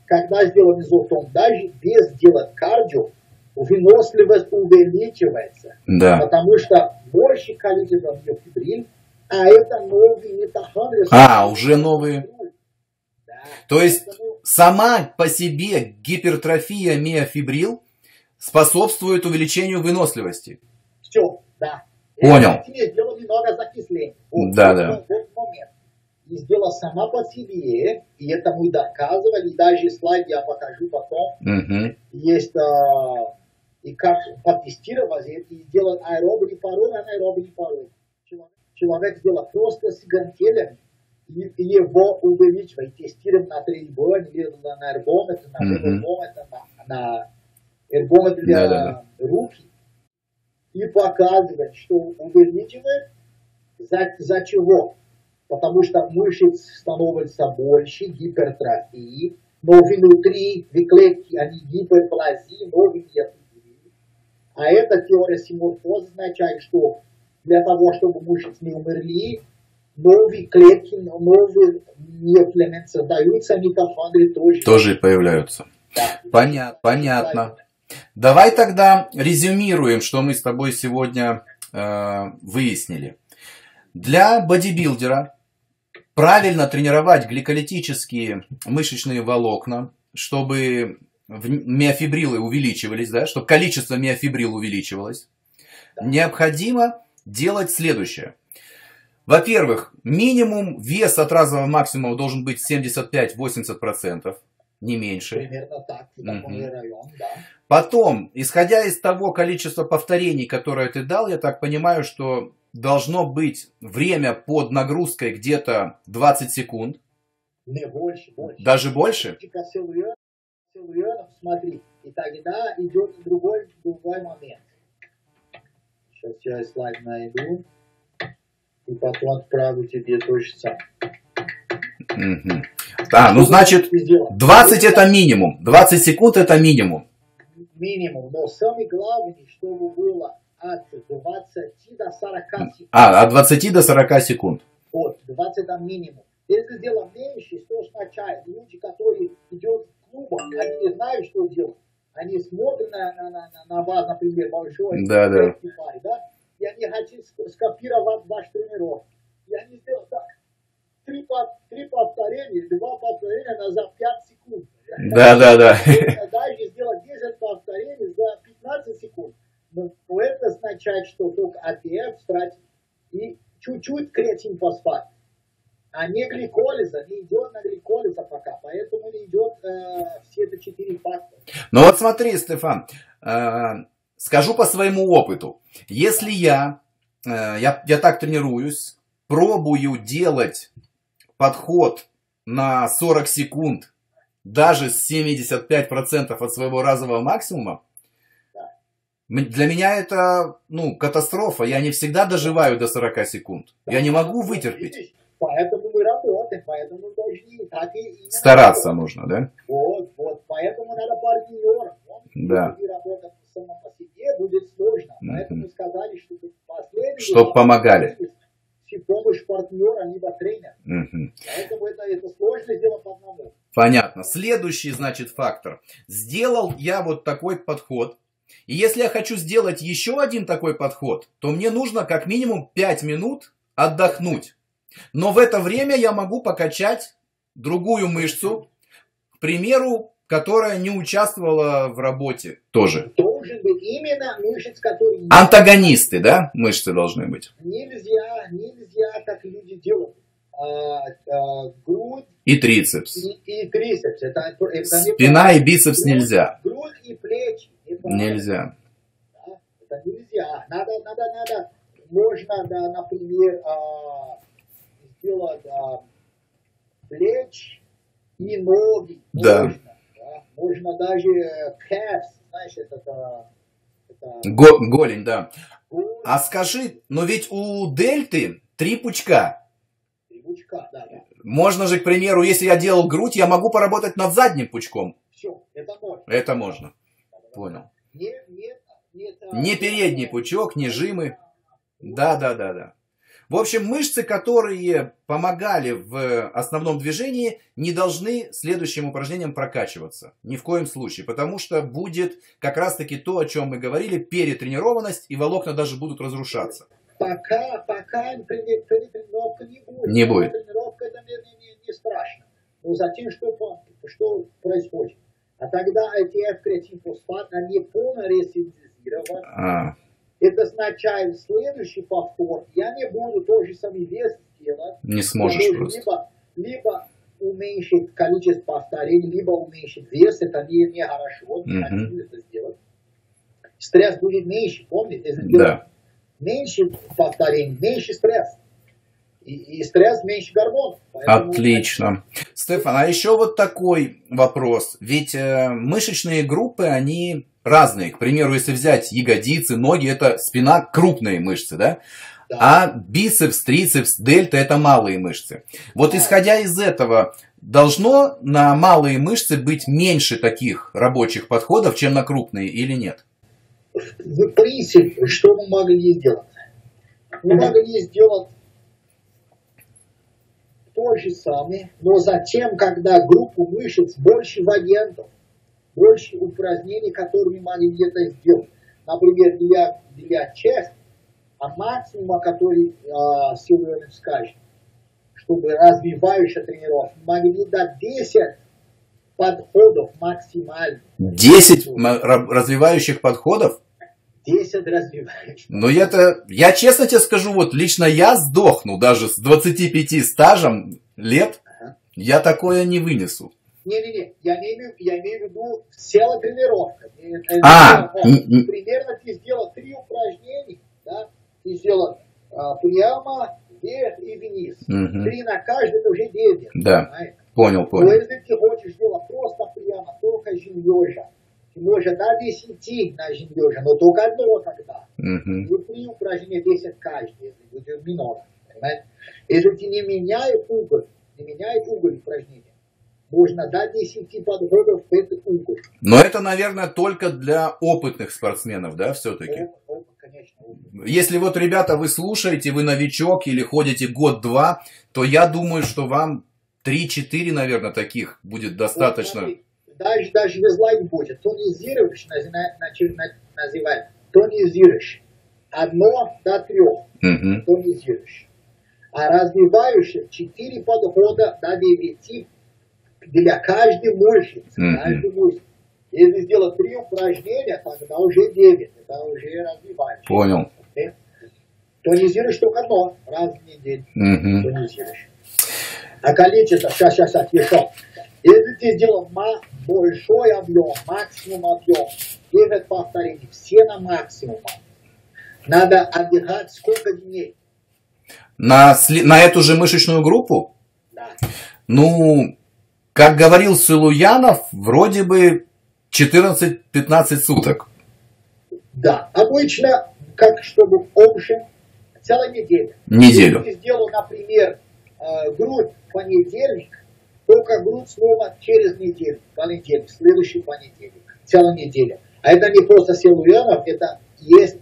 когда сделан изотон, даже без дела кардио, выносливость увеличивается. Да. Потому что больше количества миофибрил, а это новые митохондрии. Уже новые. Да. То есть сама по себе гипертрофия миофибрил способствует увеличению выносливости. Все, да. Понял. Сделал немного закисления. Да. Вот момент. И сделала сама по себе, и это мы доказывали, даже слайд я покажу потом. Есть, и как потестировать, и сделать аэробный пароль, анаэробный пароль. Человек сделал просто с гантелями, и его увеличивает, тестируем на трейбон, или на эргометр, на эргометр для руки, и показывает, что увеличивает, за чего? Потому что мышц становится больше, гипертрофии, но внутри в клетки они гиперплазии, новые миофибрилы. А эта теория симорфоза означает, что для того, чтобы мышцы не умерли, новые клетки, новые миофиламенты создаются, митохондрии тоже появляются. Да. Понятно. Давай тогда резюмируем, что мы с тобой сегодня выяснили. Для бодибилдера правильно тренировать гликолитические мышечные волокна, чтобы миофибрилы увеличивались, да, чтобы количество миофибрил увеличивалось. Необходимо делать следующее. Во-первых, минимум вес от разового максимума должен быть 75-80%, не меньше. Примерно так, такой район, да. Потом, исходя из того количества повторений, которое ты дал, я так понимаю, что должно быть время под нагрузкой где-то 20 секунд. Не, больше. Даже больше? Смотри, и тогда идет другой момент. Сейчас я слайд найду, и потом отправлю тебе то же самое. Значит, 20 это минимум, 20 секунд это минимум. Минимум, но самое главное, чтобы было от 20 до 40 секунд. От 20 до 40 секунд. Вот, 20 это минимум. Если сделать меньше, что означает? Люди, которые идут в клуб, они не знают, что делать. Они смотрят на вас, например, большой парень, да? И они хотят скопировать ваш тренировку. И они делают так. 3 повторения, 2 повторения за 5 секунд. Да. Даже сделать 10 повторений за 15 секунд. Но это означает, что только АТФ тратит и чуть-чуть креатинфосфат. А не гликолиза, не идет на гликолиза пока. Поэтому не идет все эти 4 фактора. Ну вот смотри, Стефан, скажу по своему опыту. Если я так тренируюсь, пробую делать подход на 40 секунд, даже с 75% от своего разового максимума, для меня это катастрофа. Я не всегда доживаю до 40 секунд. Я не могу вытерпеть. Поэтому мы работаем, поэтому мы должны так и стараться нужно, да? Вот, поэтому надо партнером. Да. Если работать сама по себе, будет сложно. Поэтому мы сказали, что последний... Чтоб помогали. С помощью партнера, либо тренера. Поэтому это сложно сделать по одному. Понятно. Следующий, значит, фактор. Сделал я вот такой подход. И если я хочу сделать еще один такой подход, то мне нужно как минимум 5 минут отдохнуть. Но в это время я могу покачать другую мышцу, к примеру, которая не участвовала в работе тоже. Должен быть именно мышцы, которые... Антагонисты, да? Мышцы должны быть. Нельзя, как люди делают. Грудь и трицепс. И трицепс. Это спина и бицепс нельзя. Грудь и плечи. Нельзя. Да? Это нельзя. Надо. Можно, да, например, сделать плечи и ноги. Да. Можно даже calves, знаешь, это голень, да. А скажи, но ведь у дельты 3 пучка. 3 пучка, да. Можно же, к примеру, если я делал грудь, я могу поработать над задним пучком. Все, это можно. Это можно. Понял. Не передний пучок, не жимы. Да. В общем, мышцы, которые помогали в основном движении, не должны следующим упражнением прокачиваться. Ни в коем случае. Потому что будет как раз-таки то, о чем мы говорили, перетренированность, и волокна даже будут разрушаться. Пока тренировка не будет. Не будет. Тренировка это не страшно. Но затем что происходит? А тогда эти F-креатинфосфат, они полно ресинтезированы. Это означает, следующий повтор я не буду тот же самый вес делать. Не сможешь просто. Либо уменьшить количество повторений, либо уменьшить вес. Это не хорошо. Не хочу это сделать. Стресс будет меньше, помните? Да. Меньше повторений, меньше стресс. И стресс меньше гормонов. Отлично. Стефан, а еще вот такой вопрос. Ведь мышечные группы, они разные. К примеру, если взять ягодицы, ноги, это спина, крупные мышцы, да? Да. А бицепс, трицепс, дельта, это малые мышцы. Вот исходя из этого, должно на малые мышцы быть меньше таких рабочих подходов, чем на крупные, или нет? В принципе, что мы могли сделать? Мы могли сделать то же самое, но затем, когда группу мышц больше вариантов, больше упражнений, которыми могли это сделать. Например, для чест, а максимум, который Сильвер скажет, чтобы развивающая тренировка, могли дать 10 подходов максимально. 10 развивающих подходов? 10 развивающих. Ну, я честно тебе скажу, вот лично я сдохну, даже с 25 стажем лет, я такое не вынесу. Не-не-не, я имею в виду села тренировка. Примерно ты сделал 3 упражнения, да? Ты сделал прямо, вверх и вниз. 3 на каждый, это уже 9. Да, понимаете? Понял. Но если ты хочешь сделать просто прямо, только жим лежа, ты можешь до 10 на жим лежа, но только одного тогда. И 3 упражнения 10 каждый, если будет минута. Понимаете? Если ты не меняешь угол упражнения, можно до 10 подходов в этот угол. Но это, наверное, только для опытных спортсменов, да, все-таки? Конечно. Если вот, ребята, вы слушаете, вы новичок или ходите год-два, то я думаю, что вам 3-4, наверное, таких будет достаточно. Даже дизлайк будет. Тонизируешь, называют. Тонизируешь. 1 до 3. Тонизируешь. А развивающих 4 подхода до 9 для каждой мышцы. Если сделать 3 упражнения, тогда уже 9. Это уже развивающий. Понял. Тонизируешь только 1 раз в неделю. Тонизируешь. А количество, сейчас, еще. Если ты сделал большой объем, максимум объем, 9 повторений, все на максимум, надо отдыхать сколько дней? На эту же мышечную группу? Да. Ну, как говорил Силуянов, вроде бы 14-15 суток. Да, обычно, как чтобы общем, целая неделя. Неделю. Если ты сделал, например, грудь в понедельник, только грудь снова через неделю, понедельник, следующий понедельник, целая неделя. А это не просто Силуянов, это есть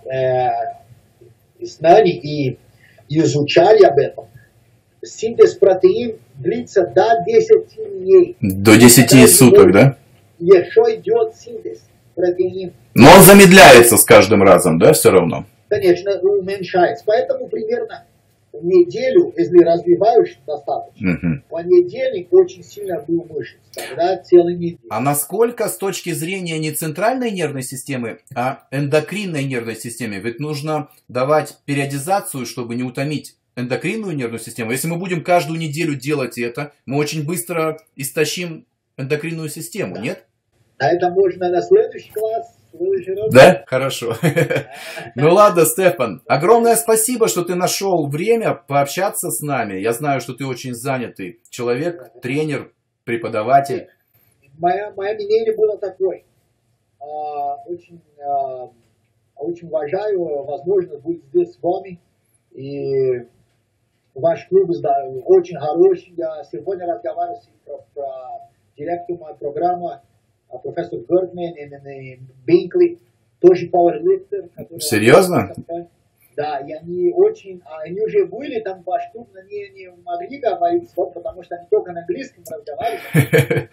знания и изучали об этом. Синтез протеин длится до 10 дней. До 10 суток, да? Еще идет синтез протеин. Но он замедляется с каждым разом, да, все равно? Конечно, уменьшается. Поэтому примерно в неделю, если развиваешь достаточно, понедельник очень сильно был мышц. Тогда целую неделю. А насколько с точки зрения не центральной нервной системы, а эндокринной нервной системы? Ведь нужно давать периодизацию, чтобы не утомить эндокринную нервную систему. Если мы будем каждую неделю делать это, мы очень быстро истощим эндокринную систему, да. Нет? А это можно на следующий класс. Да? Хорошо. Ну ладно, Стефан. Огромное спасибо, что ты нашел время пообщаться с нами. Я знаю, что ты очень занятый человек, тренер, преподаватель. Мое мнение было такое. Очень уважаю возможность быть здесь с вами. И ваш клуб очень хороший. Я сегодня разговаривал про директора моей программы, профессор Гертман и Бинкли, тоже пауэрлифтер. Серьезно? Да, и они очень, они уже были там два штука, но не могли говорить, потому что они только на английском разговаривали.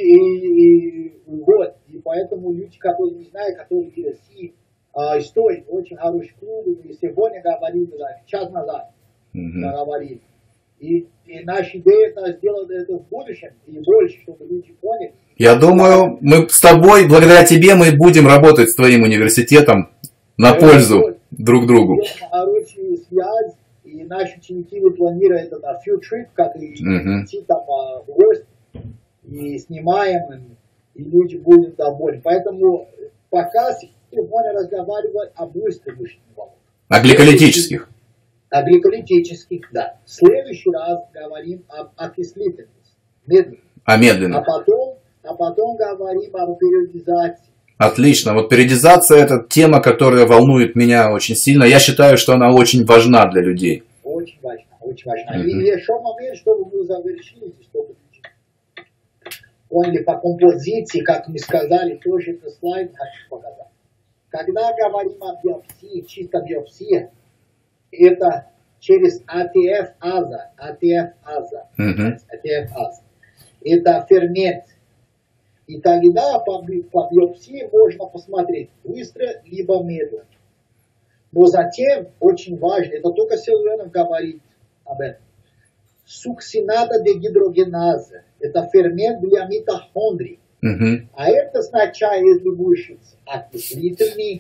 Вот, и поэтому люди, которые не знают, которые в России, стоит очень хороший клуб, и сегодня говорили, час назад говорили. И наша идея это сделать это в будущем, и больше, чтобы люди поняли. Я думаю, мы с тобой, благодаря тебе, мы будем работать с твоим университетом на пользу друг другу. Хорошая связь, и наши ученики планируют этот field trip, как и идти там в гости, и снимаем, и люди будут довольны. Поэтому пока сегодня разговаривать об быстрых мышечных волнах. О гликолитических. О гликолитических, да. В следующий раз говорим об окислительности. Медленно. Медленно. А потом говорим об периодизации. Отлично. Вот периодизация – это тема, которая волнует меня очень сильно. Я считаю, что она очень важна для людей. Очень важна, очень важна. И еще момент, чтобы мы завершили, чтобы поняли по композиции, как мы сказали, тоже этот слайд хочу показать. Когда говорим о биопсии, чисто биопсии, это через АТФ-аза. Это фермент. И тогда по биопсии можно посмотреть быстро, либо медленно. Но затем, очень важно, это только Силуянов говорит об этом, сукцинатодегидрогеназа. Это фермент для митохондрий. А это означает, если будешь окислительный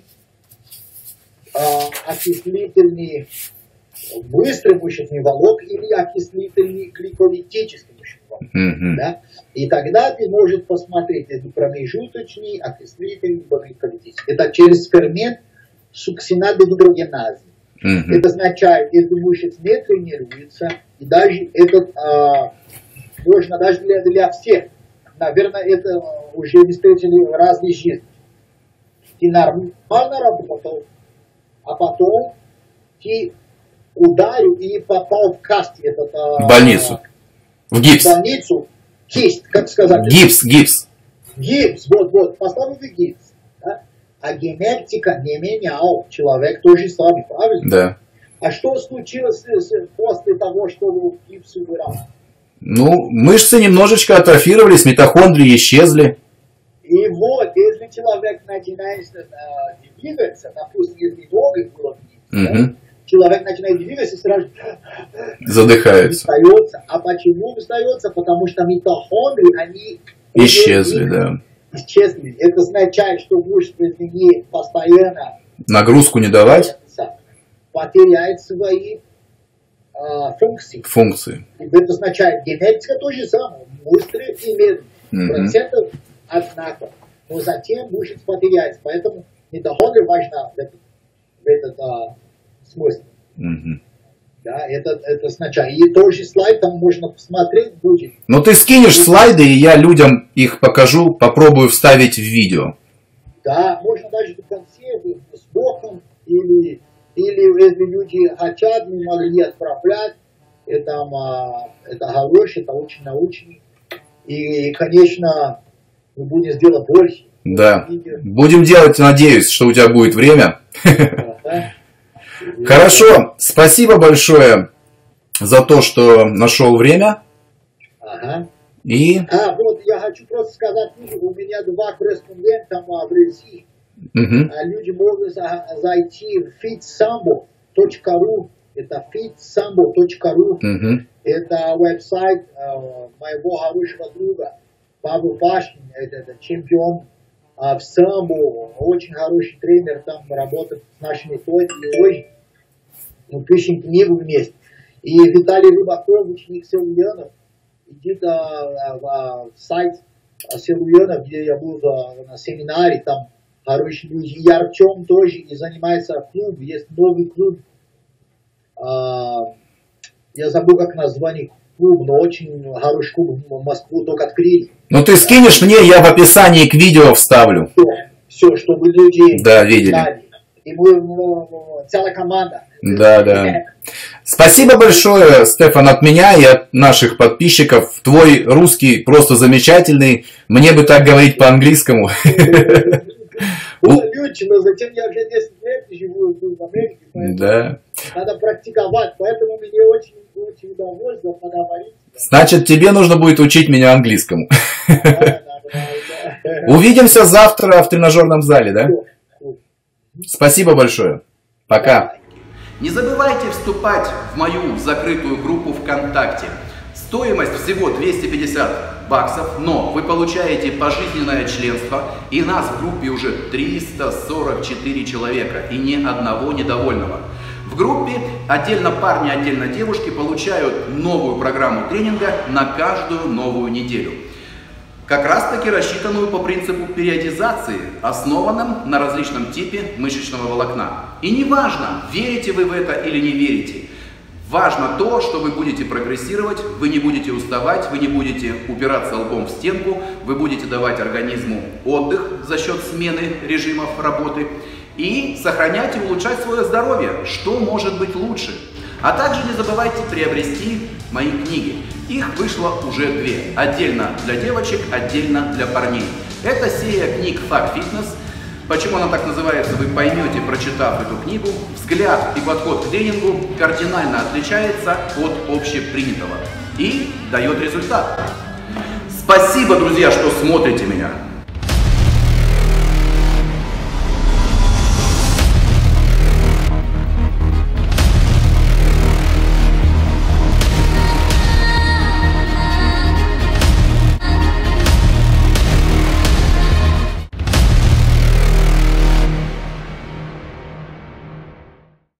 быстрый мышечный волок или окислительный гликолитический мышечный волок. Да? И тогда ты можешь посмотреть, это промежуточный, окислительный, гликолитический. Это через фермент сукцинатодегидрогеназы. Это означает, если мышца не тренируется, и даже этот можно даже для всех. Наверное, это уже встретили в разные жизни. Ты нормально работал, а потом ты ударил и попал в каст. В больницу. В гипс. В больницу. Кисть, как сказать. Гипс. Гипс, вот, поставил гипс. Да? А генетика не менял. Человек тоже самый, правильно? Да. А что случилось после того, что гипс убирал? Ну, мышцы немножечко атрофировались, митохондрии исчезли. И вот, если человек начинает двигаться, допустим, если ногой было вниз, человек начинает двигаться и сразу задыхается. Встается. А почему встается? Потому что митохондрии, они исчезли, да. Исчезли. Это означает, что мышцы, если не постоянно нагрузку не давать, потеряет свои функции. И это означает, генетика то же самое. Быстро и медленно. Процентов однако. Но затем мышцы потеряется. Поэтому митохондрия важна в этот смысле. Да, это сначала. И тот же слайд там можно посмотреть будет. Но ты скинешь слайды, и я людям их покажу, попробую вставить в видео. Да, можно даже в конце, с боком, или если люди хотят, мы могли отправлять. Это хороший, это очень научный. И, конечно, мы будем сделать больше. Да. Будем делать, надеюсь, что у тебя будет время. Хорошо. Спасибо большое за то, что нашел время. И... вот я хочу просто сказать, у меня 2 корреспондента в России. Люди могут зайти в fitsambo.ru. Это fitsambo.ru. Это веб-сайт моего хорошего друга Павла Пашкина. Это чемпион в самбо. Очень хороший тренер. Там работает с нашими методикой. Мы пишем книгу вместе. И Виталий Рыбаков, ученик Силуянов, идет в сайт Силуянов, где я был на семинаре. Там хорошие люди. И Артем тоже и занимается клубом. Есть новый клуб. Я забыл, как название клуба, но очень хороший клуб в Москву только открыли. Ну ты скинешь мне, я в описании к видео вставлю. Все, чтобы люди видели. знали. И мы целая команда. Да. Спасибо большое, Стефан, от меня и от наших подписчиков. Твой русский просто замечательный. Мне бы так говорить по-английскому. Было легче, но затем я уже 10 лет живу в Америке, поэтому Да. надо практиковать, поэтому мне очень удовольствие поговорить. Значит, тебе нужно будет учить меня английскому. Да. Увидимся завтра в тренажерном зале, да? Спасибо большое. Пока. Не забывайте вступать в мою закрытую группу ВКонтакте. Стоимость всего 250 баксов, но вы получаете пожизненное членство, и нас в группе уже 344 человека, и ни одного недовольного. В группе отдельно парни, отдельно девушки получают новую программу тренинга на каждую новую неделю. Как раз таки рассчитанную по принципу периодизации, основанном на различном типе мышечного волокна. И не важно, верите вы в это или не верите. Важно то, что вы будете прогрессировать, вы не будете уставать, вы не будете упираться лбом в стенку, вы будете давать организму отдых за счет смены режимов работы и сохранять и улучшать свое здоровье, что может быть лучше. А также не забывайте приобрести мои книги. Их вышло уже 2. Отдельно для девочек, отдельно для парней. Это серия книг Fuck Fitness. Почему она так называется, вы поймете, прочитав эту книгу. Взгляд и подход к тренингу кардинально отличается от общепринятого и дает результат. Спасибо, друзья, что смотрите меня.